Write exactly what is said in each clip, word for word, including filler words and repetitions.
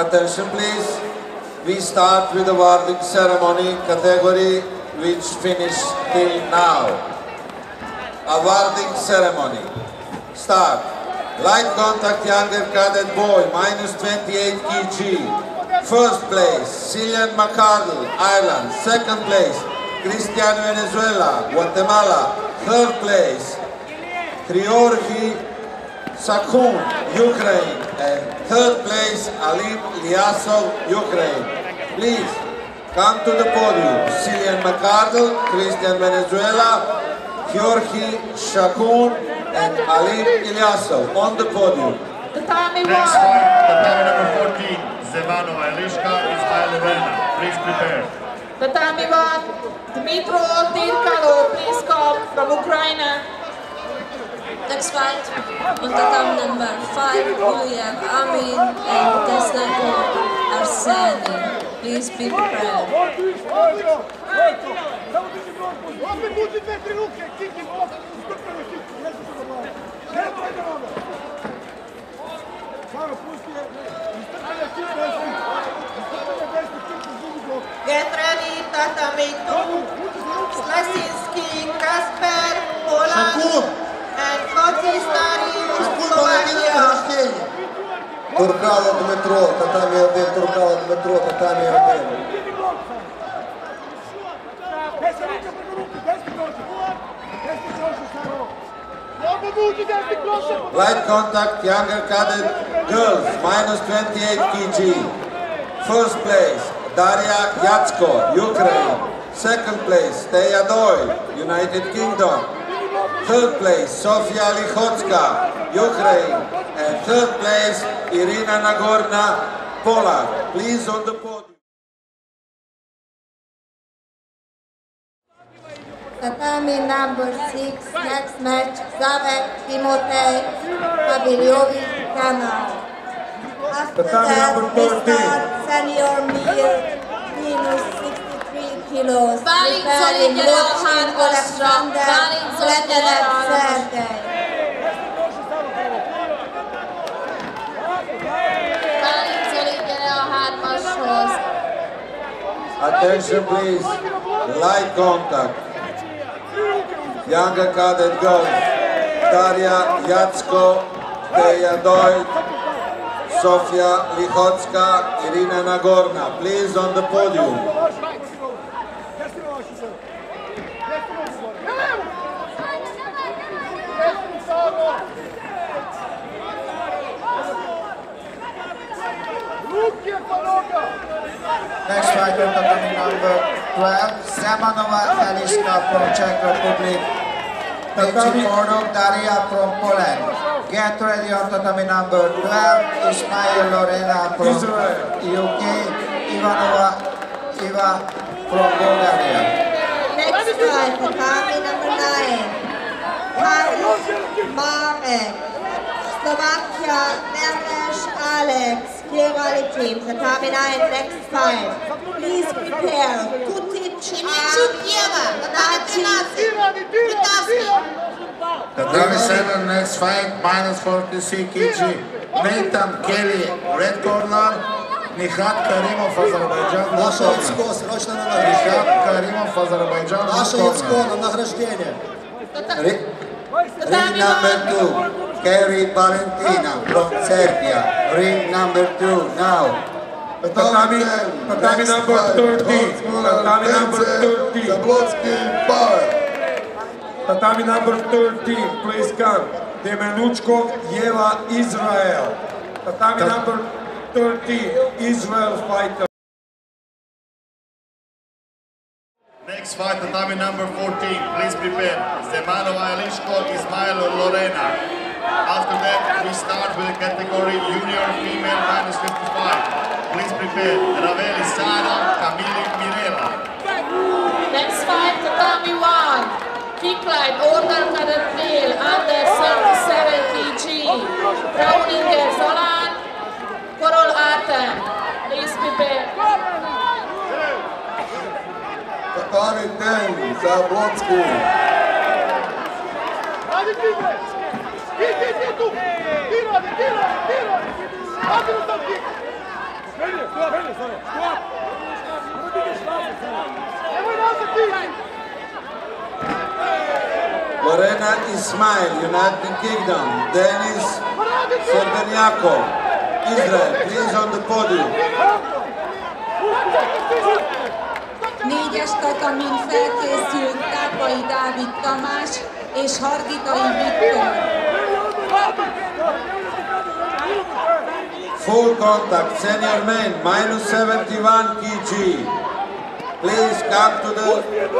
Attention please. We start with the awarding ceremony category which finished till now. Awarding ceremony. Start. Light contact younger cadet boy, minus twenty-eight kilograms. First place, Cillian McArdle, Ireland. Second place, Cristian Venezuela, Guatemala. Third place, Georgi Shakun, Ukraine. And third place, Alim Liasov, Ukraine. Please, come to the podium. Cillian McArdle, Cristian Venezuela, Georgi Shakun, and Alim Ilyasov on the podium. Tatami Next fight, tatami number fourteen, Zemano Elishka, Ismail Lorena. Please prepare. Tatami one, Dmitro Tirkalo, please come from Ukraine. Next fight, on tatami number five, Yulia Amin and Tesnako Arseni. Please be prepared. Get ready, tatami two, Slasinski, Kasper, Poland, and Kotis Darius, Slovakia. Туркало Дмитро, татами один, Туркало Дмитро, татами один. Light contact, younger cadet girls, minus twenty-eight kilograms. First place, Daria Yatsko, Ukraine. Second place, Teja Doyle, United Kingdom. Third place, Sofia Lichocka, Ukraine. And third place, Irina Nagorna, Poland. Please on the podium. Tatami number six, next match, Zavek Timotei Paviljovic, Canada. After that, we start senior meal, minus sixty-three kilos, preparing Lutfin Alexander, Leterev Sergey. Attention please, light contact. Younger cadet girls, Daria Yatsko, Teja Doyle, Sofia Lichocka, Irina Nagorna. Please on the podium. Next fighter, tatami number twelve, Zemanova Elishka from Czech Republic. Tachimordok Daria from Poland. Get ready on tatami number twelve, Ismail Lorena from U K, Ivanova Iva from Bulgaria. Next fight, tatami number nine, Paris Marek, Slovakia, Nemes Alex. Kierali team, tatami nine, next fight. Please prepare. Kutic, Tatami seven, next fight, minus forty-six kilograms. Nathan Kelly, red corner. Nihat Karimov, Azerbaijan. Наше очко, срочно на Nihat Karimov, Azerbaijan. Наше очко на награждение. Ring number two, Kerry Valentina from Serbia. Ring number two now. Tatami, tatami number thirty. Tatami number thirty. Tatami number thirty. Please come. Demenuchkov Yeva, Israel. Tatami number thirty. Israel fighter. Next fight, tatami number fourteen. Please prepare. Zemanova Elishko, Ismail Lorena. After that, we start with the category junior female minus fifty-five. Please prepare. Raveli Sara, Camille Mirela. Next fight, tatami one, kick light, order cadet male, under seventy-seven kilograms. Browninger Zolan, Korol Artem. Please prepare. Tatami ten, Zablotsky. Lorena Ismail, United Kingdom. Denis Serbenyakov, Israel. Please on the podium. Négyes tatamin felkészült Tápai Dávid Tamás és Hargitai Viktor. Full contact, senior men, minus seventy-one kilograms. Please come to the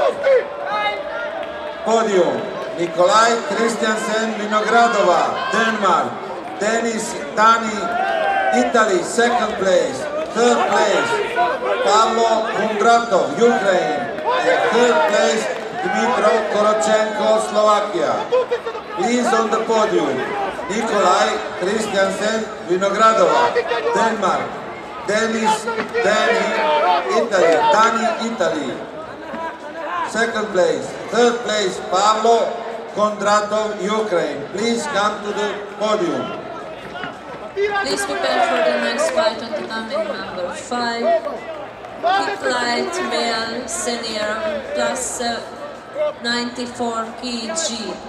podium. Nikolai Christiansen Vinogradova, Denmark. Denis Dani, Italy, second place. Third place, Pavlo Kundratov, Ukraine. And third place, Dmitro Korochenko, Slovakia. Please on the podium. Nikolai Christiansen Vinogradova, Denmark. Denis Dani, Italy. Dani, Italy. Second place. Third place, Pavlo Kundratov, Ukraine. Please come to the podium. Please prepare for the next fight on tatami number five. Kick light male senior plus uh, ninety-four kilograms.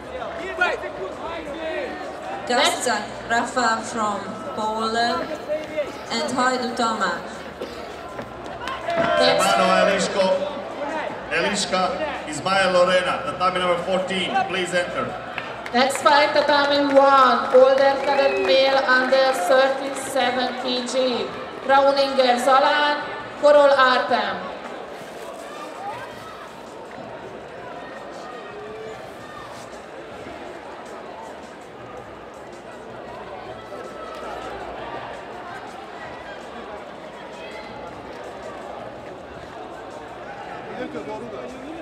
Gaszczak Rafa from Poland and Hajdu Tamás. Semano Eliško, Eliška Ismail Lorena, tatami number fourteen, please enter. Next fight, tatami one, older cadet male under thirty-seven kilograms. Krauninger Zalán, Korol Artem. Doğru da.